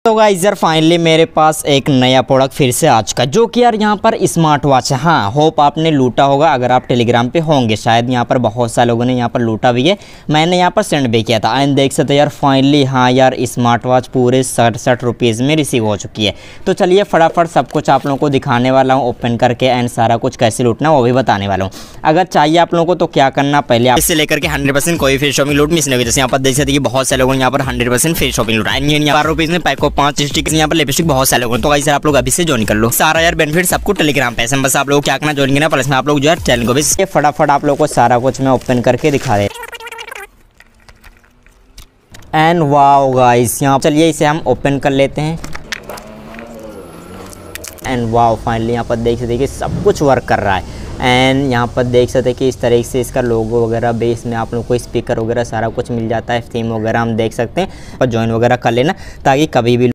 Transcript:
तो गाइस यार फाइनली मेरे पास एक नया प्रोडक्ट फिर से आ चुका है, जो कि यार यहाँ पर स्मार्ट वॉच है। हाँ, होप आपने लूटा होगा अगर आप टेलीग्राम पे होंगे, शायद यहाँ पर बहुत सारे लोगों ने यहाँ पर लूटा भी है। मैंने यहाँ पर सेंड भी किया था एंड देख सकते यार फाइनली हाँ यार स्मार्ट वॉच पूरे 67 रुपीज़ में रिसीव हो चुकी है। तो चलिए फटाफट सब कुछ आप लोगों को दिखाने वाला हूँ ओपन करके एंड सारा कुछ कैसे लूटना वो भी बताने वाला हूँ। अगर चाहिए आप लोगों को तो क्या करना, पहले इससे लेकर के 100% कोई फ्री शॉपिंग लूट मिस नहीं होगी। जैसे यहाँ पर देख सकते हैं बहुत सारे लोगों ने यहाँ पर 100% फ्री शॉपिंग लूटा है। यहाँ ₹12 में पैक को 5 स्टिक, यहाँ पर लिपस्टिक बहुत सारे लोगों। तो गाइस आप लोग अभी से ज्वाइन कर लो, सारा यार बेनिफिट सबको टेलीग्राम पे। बस आप लोग क्या करना, ज्वाइन करना, प्लस में आप लोग जो है चैनल को भी फटाफट आप लोग को सारा कुछ मैं ओपन करके दिखा दे। एंड वाओ गाइस, यहाँ चलिए इसे हम ओपन कर लेते हैं। एंड वाओ फाइनली यहाँ पर देख सकते कि सब कुछ वर्क कर रहा है। एंड यहाँ पर देख सकते कि इस तरीके से इसका लोगो वगैरह बेस में आप लोग को स्पीकर वगैरह सारा कुछ मिल जाता है। थीम वगैरह हम देख सकते हैं और ज्वाइन वगैरह कर लेना ताकि कभी भी